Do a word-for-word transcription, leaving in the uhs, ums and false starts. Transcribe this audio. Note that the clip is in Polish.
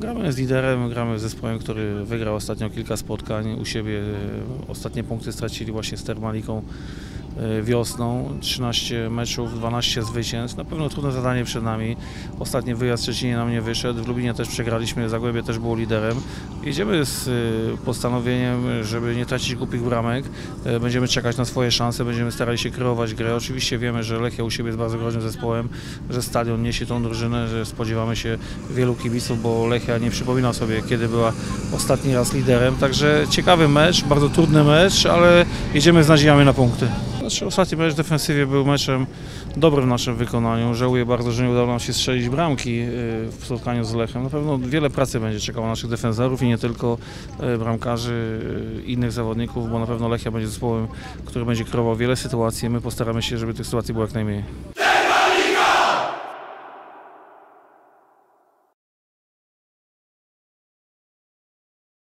gramy z liderem, gramy z zespołem, który wygrał ostatnio kilka spotkań u siebie. Ostatnie punkty stracili właśnie z Termaliką wiosną. trzynaście meczów, dwanaście zwycięstw. Na pewno trudne zadanie przed nami. Ostatni wyjazd w Szczecinie nam nie wyszedł. W Lublinie też przegraliśmy, Zagłębie też było liderem. Jedziemy z postanowieniem, żeby nie tracić głupich bramek. Będziemy czekać na swoje szanse, będziemy starali się kreować grę. Oczywiście wiemy, że Lechia u siebie jest bardzo groźnym zespołem, że stadion niesie tą drużynę, że spodziewamy się wielu kibiców, bo Lechia nie przypomina sobie, kiedy była ostatni raz liderem. Także ciekawy mecz, bardzo trudny mecz, ale jedziemy z nadziejami na punkty. Znaczy, ostatni mecz w defensywie był meczem dobrym w naszym wykonaniu. Żałuję bardzo, że nie udało nam się strzelić bramki w spotkaniu z Lechem. Na pewno wiele pracy będzie czekało naszych defensorów i nie tylko bramkarzy, innych zawodników, bo na pewno Lechia będzie zespołem, który będzie kreował wiele sytuacji. My postaramy się, żeby tych sytuacji było jak najmniej.